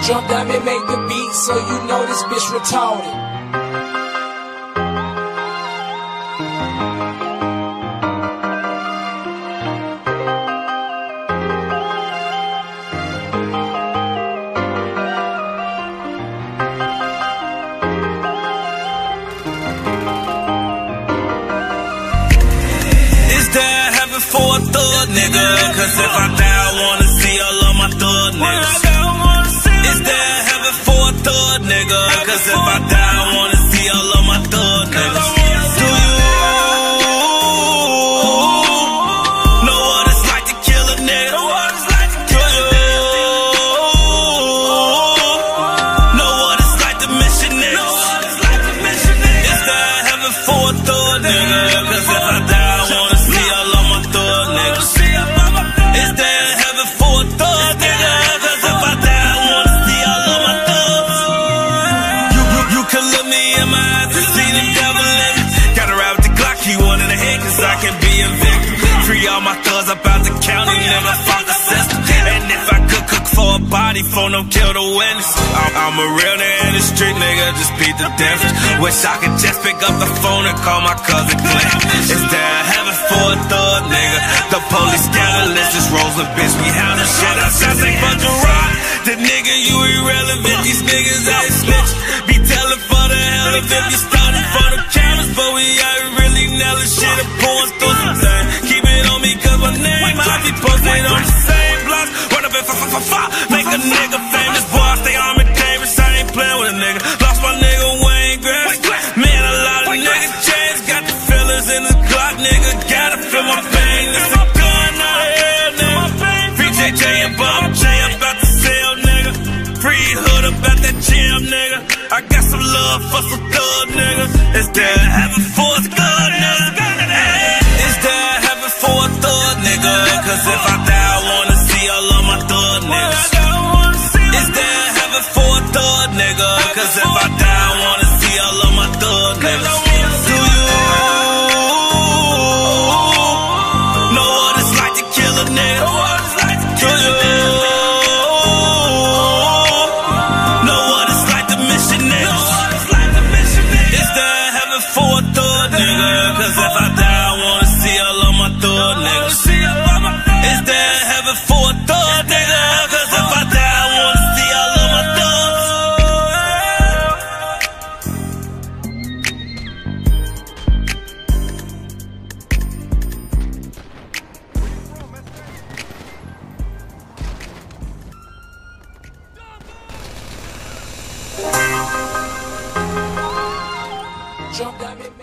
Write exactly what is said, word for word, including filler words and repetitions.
Jump down and make the beat so you know this bitch retarded. For a thug nigga, cause if I die, I wanna see all of my thug niggas. Is there heaven for a thug nigga? Cause if I die, I wanna see all of my thug niggas. Do you know what it's like to kill a nigga? Do you know what it's like to mission niggas? Is there heaven for a thug nigga? Cause if I die, I wanna see all of my thug niggas. Is there heaven for a thug nigga? Cause if I die, I wanna see all of my thugs. You, you, you can look me in my eyes and see the devil in me. Gotta ride with the Glock, he one in the head, cause I can be a victim. Free all my thugs up out the county, nigga, fuck the system. And if I could cook for a body, phone them, kill the witness. I'm, I'm a real nigga in the street, nigga, just beat the difference. Wish I could just pick up the phone and call my cousin Clint. Is there heaven for a thug nigga? The police scandalous, just rolls a bitch, we hounding shit. I said they bunch of rock. The nigga, you irrelevant, these niggas ain't snitch. Be telling for the hell of it, be starting for the cameras, but we ain't really nailing shit. I'm pouring through some things. Keep it on me, cause my name, I be posted on the same blocks. Run up and fa fa fa fa, make a nigga famous. Boy, I stay on me dangerous, I ain't playing with a nigga. Lost my nigga Wayne Grass. Man, a lot of niggas changed, got the feelings in the Glock, nigga. Gotta feel my pain, it's a gun out of hell, nigga. Free J J and Bob J about to sell, nigga. Free hood about that gym, nigga. I got some love for some thug, nigga. Is there heaven for a thug, nigga? Is there heaven for a thug, nigga? Cause if I die, I wanna see all of my thug niggas. Is there heaven for a thug, nigga? Cause if I die, I wanna see all of my thug niggas. Do you know what it's like to kill a nigga? Do you know what it's like to mission niggas? Is there heaven for a thug, nigga? Cause if I die, I wanna see all of my thug niggas. Is there heaven for a thug, nigga? Cause if I die, I wanna see all of my thugs. Jump down and